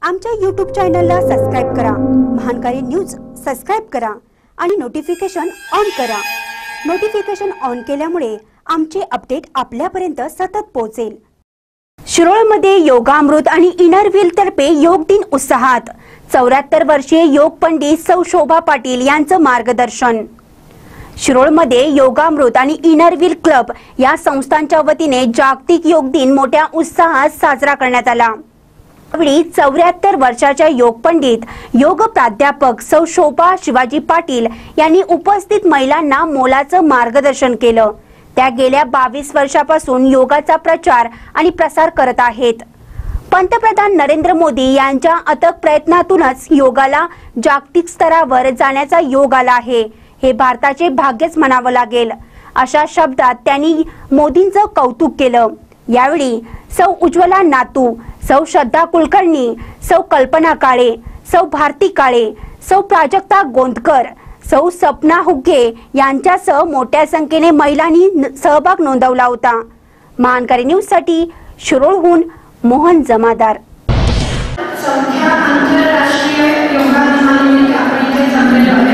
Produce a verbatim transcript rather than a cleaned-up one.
आमच्या यूट्यूब चॅनलला सबस्क्राइब करा, महानकारी न्यूज सबस्क्राइब करा आणि नोटिफिकेशन ऑन करा। नोटिफिकेशन ऑन केल्यामुळे आमचे अपडेट आपल्यापर्यंत सतत पोहोचेल। शिरोळमध्ये योगामृत आणि इनर व्हील तर्फे योग दिन उत्साहात। चौऱ्याहत्तर वर्षीय योग पंडित सौ शोभा पाटील यांचं मार्गदर्शन। शिरोळमध्ये योगामृत आणि इनर व्हील क्लब या संस्थांच्या वतीने जागतिक योग दिन मोठ्या उत्साहात साजरा करण्यात आला। यावेळी चौऱ्याहत्तर वर्षाच्या योग पंडित योग प्राध्यापक सौ शोभा शिवाजी पाटील यांनी उपस्थित महिलांना मोलाचं मार्गदर्शन केलं। त्या गेल्या बावीस वर्षापासून योगाचा प्रचार आणि प्रसार करत आहेत। पंतप्रधान नरेंद्र मोदी यांच्या अथक प्रयत्नातूनच योगाला जागतिक स्तरावर जाण्याचा योग आला आहे। हे भारताचे भाग्यच म्हणावं लागेल, अशा शब्दात त्यांनी मोदींचं कौतुक केलं। यावेळी सौ उज्ज्वला नातू, सौ श्रद्धा कुलकर्णी, सौ कल्पना काळे, सौ भारती काळे, सौ प्राजक्ता गोंदकर, सौ सपना हुग्गे यांच्यासह मोठ्या संख्येने महिलांनी सहभाग नोंदवला होता। महानकारी न्यूज साठी शिरोळहून मोहन जमादार। संख्या आंतरराष्ट्रीय योगा दिनानिमित्त आपण इथे जमलेलो आहोत।